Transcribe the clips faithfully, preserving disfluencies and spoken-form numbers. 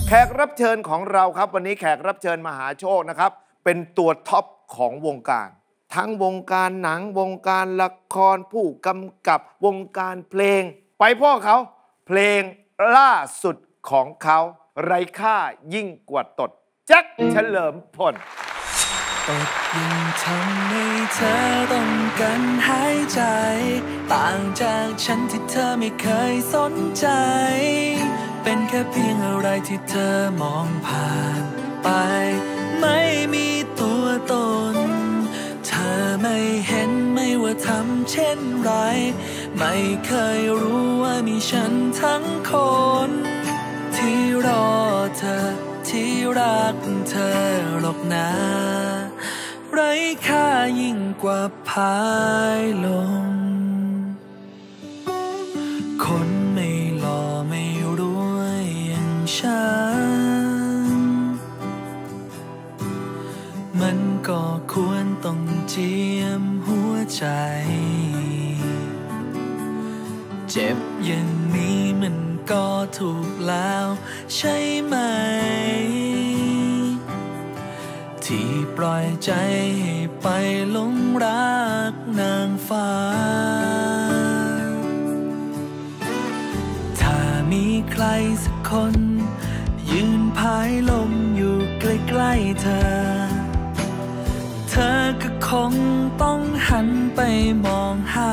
แขกรับเชิญของเราครับวันนี้แขกรับเชิญมหาโชคนะครับเป็นตัวท็อปของวงการทั้งวงการหนังวงการละครผู้กำกับวงการเพลงไปพ่อเขาเพลงล่าสุดของเขาไร้ค่ายิ่งกว่าตดแจ็คเฉลิมพลตดยิ่งทำให้เธอต้องการหายใจต่างจากฉันที่เธอไม่เคยสนใจเป็นแค่เพียงอะไรที่เธอมองผ่านไปไม่มีตัวตนเธอไม่เห็นไม่ว่าทำเช่นไรไม่เคยรู้ว่ามีฉันทั้งคนที่รอเธอที่รักเธอหรอกนะไร้ค่ายิ่งกว่าพายลมคนไม่หล่อไม่รวยอย่างฉันมันก็ควรต้องเจียมหัวใจเจ็บอย่างนี้มันก็ถูกแล้วใช่ไหมที่ปล่อยใจให้ไปหลงรักนางฟ้าถ้ามีใครสักคนยืนพายลมอยู่ใกล้ๆเธอเธอก็คงต้องหันไปมองหา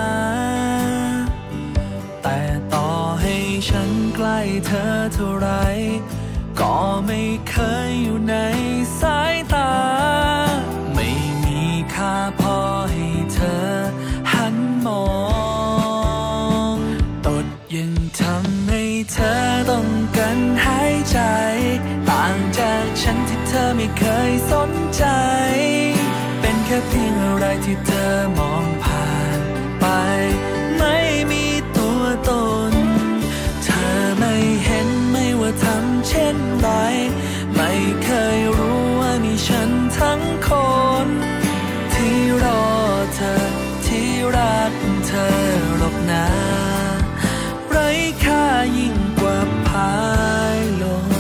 แต่ต่อให้ฉันใกล้เธอเท่าไรก็ไม่เคยอยู่ในสายตาไม่มีค่าพอให้เธอหันมองตดยังทำให้เธอต้องการหายใจต่างจากฉันที่เธอไม่เคยสนใจเป็นแค่เพียงอะไรที่เธอมองผ่านไปไม่มีตัวตนเธอไม่เห็นไม่ว่าทำเช่นไรไม่เคยรู้ว่ามีฉันทั้งคนที่รอเธอที่รักเธอหรอกนะไร้ค่ายิ่งกว่าพายลม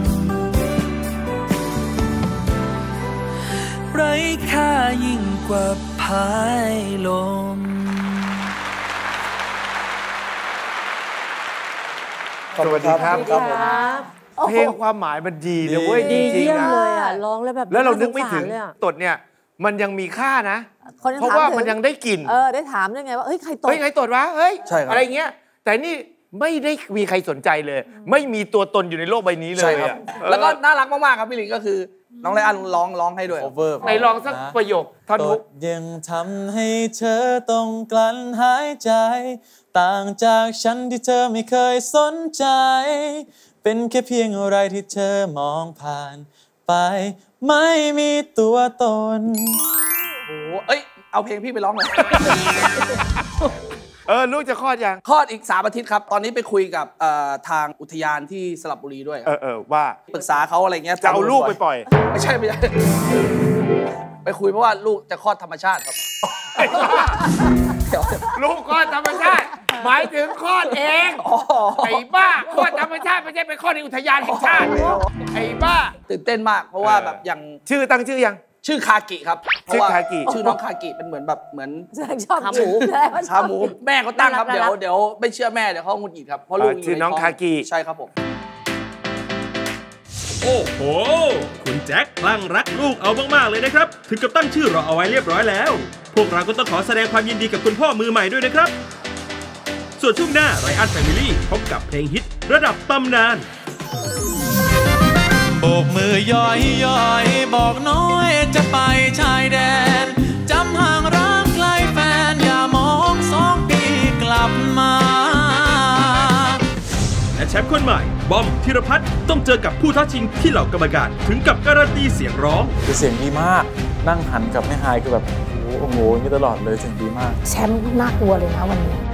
ไร้ค่ายิ่งกว่าพายลมสวัสดีครับเพลงความหมายมันดีนะเว้ยจริงๆนะเลยอ่ะร้องแล้วแบบแล้วเรานึกไม่ถึงตดเนี่ยมันยังมีค่านะเพราะว่ามันยังได้กลิ่นเออได้ถามยังไงว่าเฮ้ยใครตดเฮ้ยใครตดวะเฮ้ยอะไรเงี้ยแต่นี่ไม่ได้มีใครสนใจเลยไม่มีตัวตนอยู่ในโลกใบนี้เลยอ่ะแล้วก็น่ารักมากๆครับพี่ลิงก็คือน้องไรอันร้องร้องให้ด้วยไหนลองสักประโยคท่อนฮุกยังทำให้เธอต้องกลั้นหายใจต่างจากฉันที่เธอไม่เคยสนใจเป็นแค่เพียงอะไรที่เธอมองผ่านไปไม่มีตัวตนโอ้เอ้ยเอาเพลงพี่ไปร้องหน่อยเออลูกจะคลอดยังคลอดอีกสามอาทิตย์ครับตอนนี้ไปคุยกับทางอุทยานที่สระบุรีด้วยเออเออว่าปรึกษาเขาอะไรเงี้ยจะเอาลูกไปปล่อยไม่ใช่ไม่ใช่ไปคุยเพราะว่าลูกจะคลอดธรรมชาติครับลูกคลอดธรรมชาติหมายถึงคลอดเองไอ้บ้าคลอดธรรมชาติไม่ใช่ไปคลอดในอุทยานแห่งชาติไอ้บ้าตื่นเต้นมากเพราะว่าแบบอย่างชื่อตั้งชื่อยังชื่อคากิครับชื่อคากิชื่อน้องคากิเป็นเหมือนแบบเหมือนขาหมูขาหมูแม่เขาตั้งครับเดี๋ยวเดี๋ยวไม่เชื่อแม่เดี๋ยวเขาหงุดหงิดครับเพราะลูกชื่อน้องคากิใช่ครับผมโอ้โหคุณแจ็คคลั่งรักลูกเอามากๆเลยนะครับถึงกับตั้งชื่อรอเอาไว้เรียบร้อยแล้วพวกเราก็ต้องขอแสดงความยินดีกับคุณพ่อมือใหม่ด้วยนะครับส่วนช่วงหน้าไรอันแฟมิลี่พบกับเพลงฮิตระดับตำนานโบกมือย่อยย่อยบอกน้อยจะไปชายแดนจำห่างรักไกลแฟนอย่ามองสองปีกลับมาและแชมป์คนใหม่บอมธีรพัฒน์ต้องเจอกับผู้ท้าชิงที่เหล่ากรรมการถึงกับการันตีเสียงร้องคือเสียงดีมากนั่งหันกับแม่ไฮคือแบบโอ้โหอย่างนี้ตลอดเลยเสียงดีมากแชมป์น่ากลัวเลยนะวันนี้